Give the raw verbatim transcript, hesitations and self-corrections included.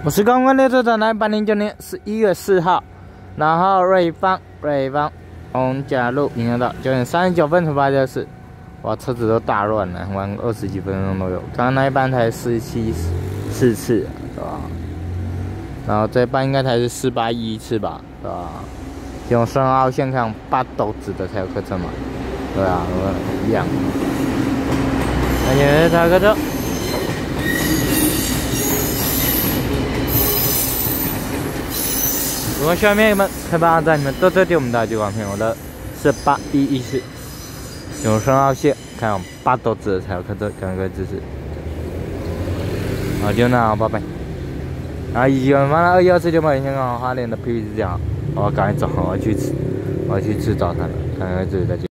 我是刚刚列车长，来，八零九年十一月四号，然后瑞芳瑞芳洪甲路民生道九点三十九分出发就是，哇，车子都大乱了，玩二十几分钟都有。刚刚那一班才四七四次，对吧？然后这班应该才是四八一次吧，对吧？用深澳线看八斗子的才有客车嘛，对啊，一样。那现在查客车。 如果下面你们开发站你们都在对我们的这款朋友的是八一一四永生澳线，看有八斗子的才有客车，赶快支持。好，就那样，拜拜。然后以及我们二一二四九八零香港花莲的 P P 是这样，我赶紧走，我要去吃，我要去吃早餐了，赶快自己再见。